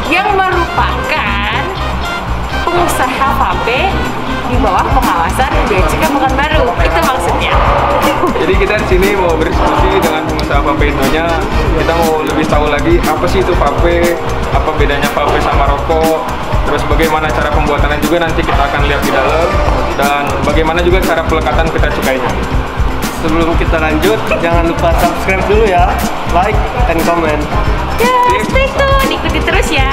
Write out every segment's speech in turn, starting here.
yang merupakan pengusaha vape di bawah pengawasan Bea Cukai Pekanbaru. Itu maksudnya. Jadi kita di sini mau berdiskusi dengan pengusaha vape Indonya. Kita mau lebih tahu lagi apa sih itu vape, apa bedanya vape sama rokok, terus bagaimana cara pembuatannya juga nanti kita akan lihat di dalam, dan bagaimana juga cara pelekatan pita cukainya. Sebelum kita lanjut, jangan lupa subscribe dulu ya, like and comment. Ya, stay tune, ikuti terus ya.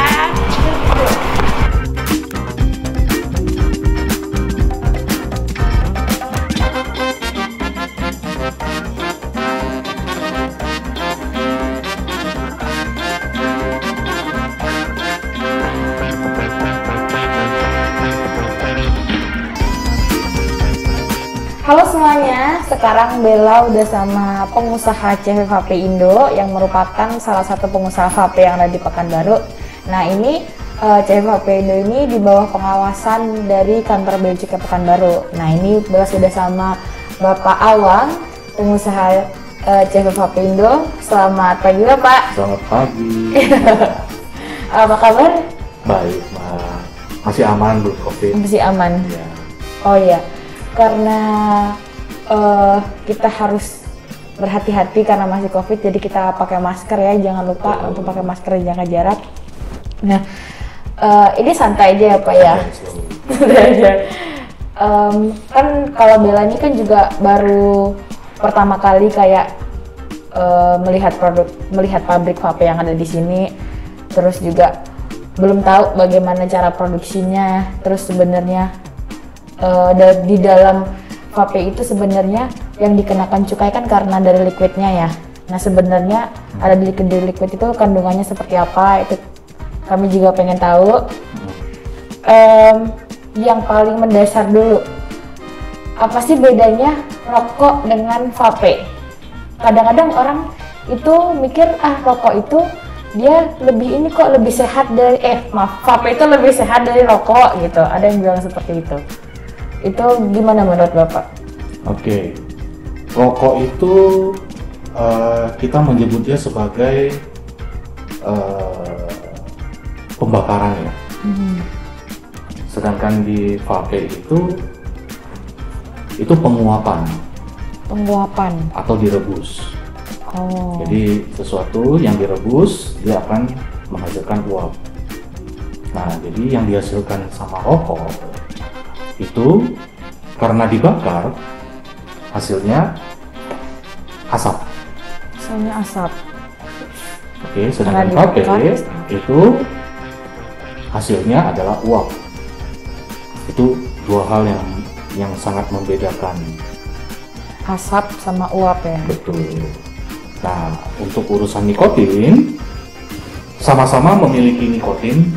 Halo semuanya, sekarang Bella udah sama pengusaha CV Vape Indo yang merupakan salah satu pengusaha vape yang ada di Pekanbaru. Nah ini CV Vape Indo ini di bawah pengawasan dari kantor Bea Cukai Pekanbaru. Nah ini Bella sudah sama Bapak Awang, pengusaha CV Vape Indo. Selamat pagi Bapak. Selamat pagi. Apa kabar? Baik, Mbak. Masih aman belum COVID? Masih aman. Ya. Oh iya. Karena kita harus berhati-hati karena masih COVID, jadi kita pakai masker ya, jangan lupa untuk pakai masker dan jaga jarak. Nah, ini santai aja ya Pak ya. Santai aja. Kan kalau Bella ini kan juga baru pertama kali kayak melihat pabrik vape yang ada di sini, terus juga belum tahu bagaimana cara produksinya, terus sebenarnya di dalam vape itu sebenarnya yang dikenakan cukai kan karena dari liquidnya ya. Nah sebenarnya ada di liquid itu kandungannya seperti apa, itu kami juga pengen tahu. Yang paling mendasar dulu, apa sih bedanya rokok dengan vape? Kadang-kadang orang itu mikir rokok itu dia lebih ini kok lebih sehat dari vape itu lebih sehat dari rokok gitu. Ada yang bilang seperti itu. Itu gimana menurut Bapak? Oke, rokok itu kita menyebutnya sebagai pembakaran ya. Sedangkan di vape itu penguapan. Penguapan atau direbus. Oh. Jadi sesuatu yang direbus dia akan menghasilkan uap. Nah, jadi yang dihasilkan sama rokok itu karena dibakar hasilnya asap. Hasilnya asap. Oke, sedangkan vape itu hasilnya adalah uap. Itu dua hal yang sangat membedakan. Asap sama uap ya. Betul. Nah, untuk urusan nikotin, sama-sama memiliki nikotin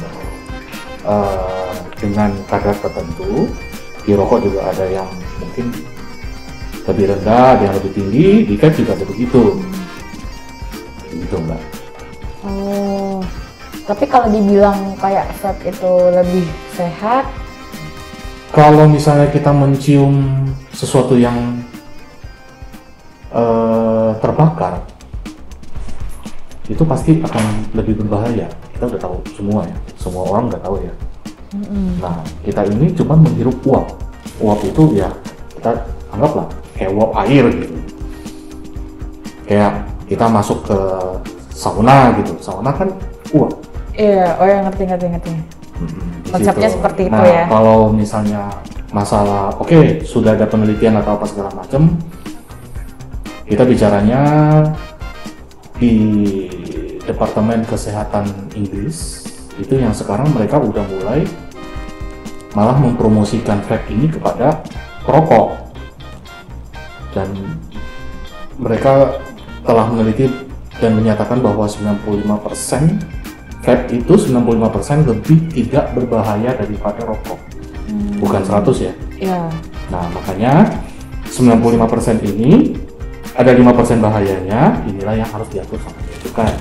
dengan kadar tertentu. Di rokok juga ada yang mungkin lebih rendah, ada yang lebih tinggi, di vape juga ada begitu. Gitu Mbak. Oh, tapi kalau dibilang kayak vape itu lebih sehat, kalau misalnya kita mencium sesuatu yang terbakar, itu pasti akan lebih berbahaya. Kita udah tahu semua ya, semua orang udah tahu ya. Nah, kita ini cuma menghirup uap. Uap itu ya kita anggaplah kayak uap air gitu. Kayak kita masuk ke sauna gitu. Sauna kan uap. iya, oh ya ngerti. Konsepnya seperti itu ya. Kalau misalnya masalah, oke, sudah ada penelitian atau apa segala macam, kita bicaranya di Departemen Kesehatan Inggris. Itu yang sekarang mereka udah mulai malah mempromosikan vape ini kepada perokok, dan mereka telah meneliti dan menyatakan bahwa 95% vape itu 95% lebih tidak berbahaya daripada rokok. Bukan 100 ya. Iya. Nah, makanya 95% ini ada 5% bahayanya, inilah yang harus diatur sama bea cukai.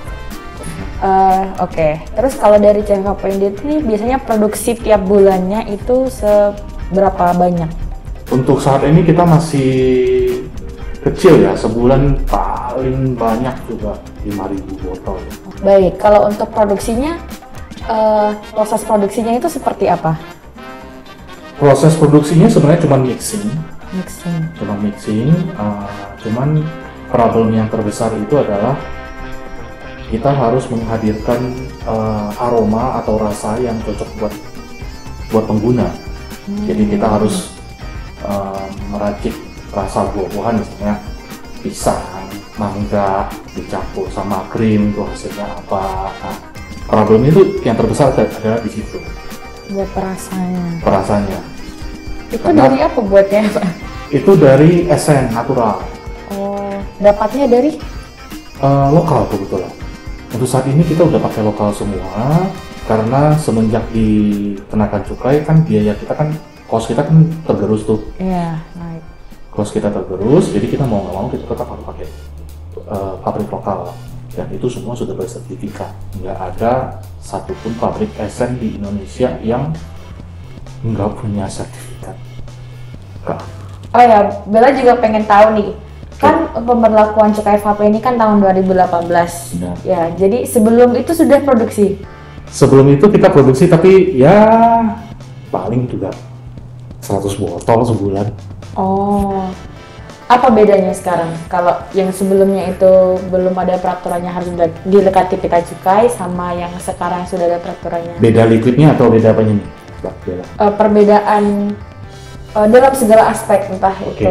Oke. Terus kalau dari CV Vape Indo ini biasanya produksi tiap bulannya itu seberapa banyak? Untuk saat ini kita masih kecil ya, sebulan paling banyak juga 5.000 botol. Baik, kalau untuk produksinya proses produksinya itu seperti apa? Proses produksinya sebenarnya cuma mixing, Mixing. cuman problem yang terbesar itu adalah kita harus menghadirkan aroma atau rasa yang cocok buat pengguna. Jadi kita harus meracik rasa buah-buahan, misalnya pisang, mangga dicampur sama krim, itu hasilnya apa. Nah, problem itu yang terbesar adalah di situ. Buat Perasaannya. Itu Karena dari apa buatnya, Pak? itu dari esen natural, Oh, dapatnya dari? lokal kebetulan. Untuk saat ini kita udah pakai lokal semua, karena semenjak dikenakan cukai kan biaya kita kan, cost kita kan tergerus tuh. Iya, naik. Cost kita tergerus, jadi kita mau nggak mau kita tetap harus pakai pabrik lokal. Dan itu semua sudah bersertifikat. Nggak ada satupun pabrik esen di Indonesia yang nggak punya sertifikat. Nggak. Oh ya, Bella juga pengen tahu nih. Kan pemberlakuan cukai vape ini kan tahun 2018. Benar. Ya, jadi sebelum itu sudah produksi. Sebelum itu kita produksi, tapi ya paling juga 100 botol sebulan. Oh. Apa bedanya sekarang? Kalau yang sebelumnya itu belum ada peraturannya harus dilekati pita cukai, sama yang sekarang sudah ada peraturannya. Beda liquidnya atau beda apanya nih, Mbak Bella? Perbedaan dalam segala aspek, entah itu.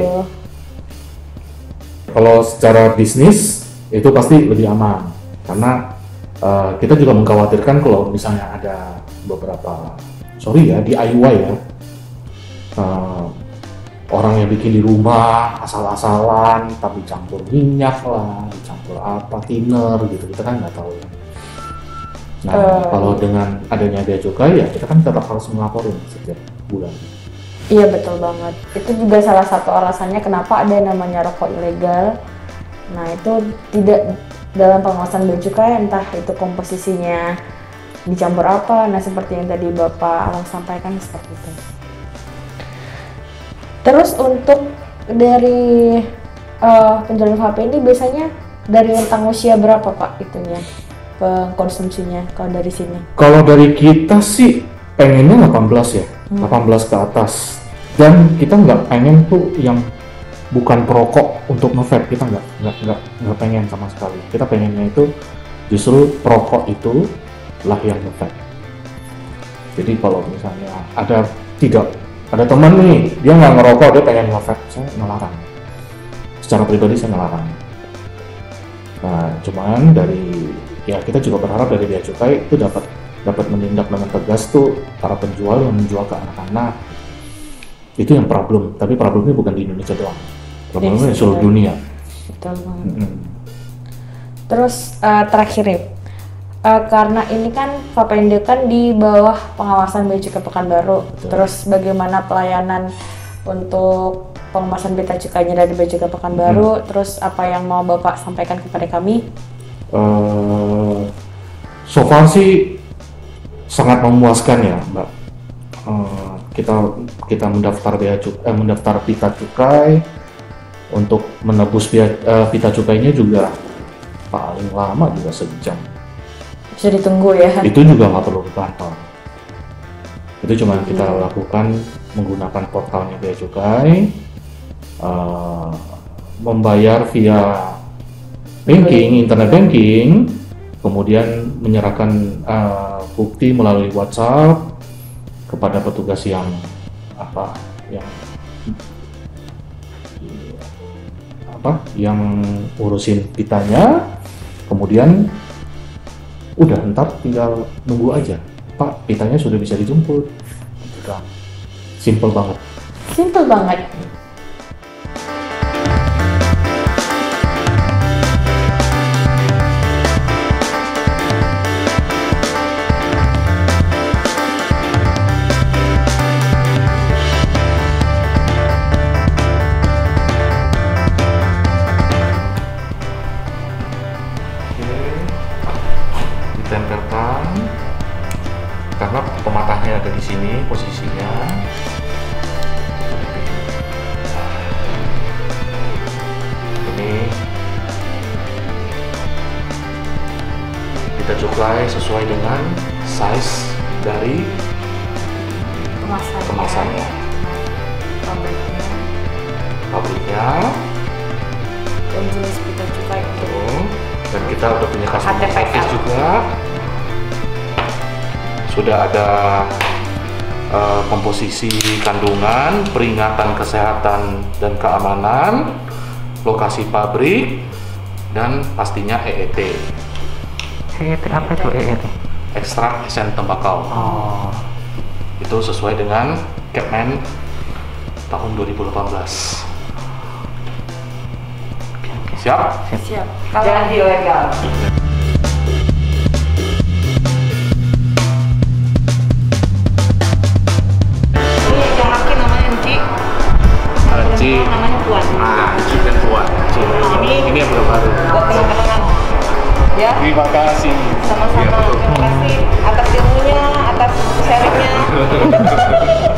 Kalau secara bisnis itu pasti lebih aman, karena kita juga mengkhawatirkan kalau misalnya ada beberapa, sorry ya, DIY ya, orang yang bikin di rumah asal-asalan, tapi campur minyak lah, campur apa, thinner gitu, kita kan nggak tahu ya. Nah, kalau dengan adanya bea cukai ya kita kan tetap harus melaporin setiap bulan. Iya, betul banget. Itu juga salah satu alasannya kenapa ada yang namanya rokok ilegal. Nah, itu tidak dalam pengawasan bea cukai, entah itu komposisinya dicampur apa. Nah, seperti yang tadi Bapak Alang sampaikan seperti itu. Terus untuk dari penjualan vape ini biasanya dari rentang usia berapa, Pak, itunya pengkonsumsinya kalau dari sini? Kalau dari kita sih pengennya 18 ya, 18 ke atas. Dan kita nggak pengen tuh yang bukan perokok untuk nge-vape, kita nggak pengen sama sekali. Kita pengennya itu justru perokok itu lah yang nge-vape. Jadi kalau misalnya ada teman nih, dia nggak ngerokok, dia pengen nge-vape, saya ngelarang. Secara pribadi saya ngelarang. Nah, cuman ya kita juga berharap dari bea cukai itu dapat menindak dengan tegas tuh para penjual yang menjual ke anak-anak. Itu yang problem, tapi problemnya bukan di Indonesia doang, problemnya di seluruh dunia. Betul banget. Terus terakhir nih, karena ini kan Vape Indo kan di bawah pengawasan Bea Cukai Pekanbaru. Betul. Terus bagaimana pelayanan untuk pengawasan pita cukainya dari Bea Cukai Pekanbaru? Terus apa yang mau Bapak sampaikan kepada kami? So far sih sangat memuaskan ya, Mbak. Kita mendaftar pita cukai, untuk menebus pita cukainya juga paling lama juga sejam. Bisa ditunggu ya? Itu juga nggak perlu ke kantor. Itu cuma kita lakukan menggunakan portalnya bea cukai, membayar via banking, internet banking, kemudian menyerahkan bukti melalui WhatsApp kepada petugas yang urusin pitanya, kemudian udah ntar tinggal nunggu aja, Pak, pitanya sudah bisa dijemput. Udah, simple banget. Simple banget. Ditempelkan karena pematahnya ada di sini posisinya. Ini kita cukai sesuai dengan size dari kemasannya, pabriknya, dan jenis pita cukai itu. dan kita udah punya customer HTPL. service juga. Sudah ada komposisi kandungan, peringatan kesehatan dan keamanan, lokasi pabrik, dan pastinya EET. EET apa itu EET? Ekstrak esen tembakau. Oh. Itu sesuai dengan Kepmen tahun 2018. Siap? Siap. Jangan ilegal. Ini yang laki namanya Enci. Enci. Namanya Puan. Enci dan Puan. Ini yang baru. Buat kenang-kenangan. Ya. Terima kasih. Sama-sama. Terima kasih atas ilmunya, atas sharingnya.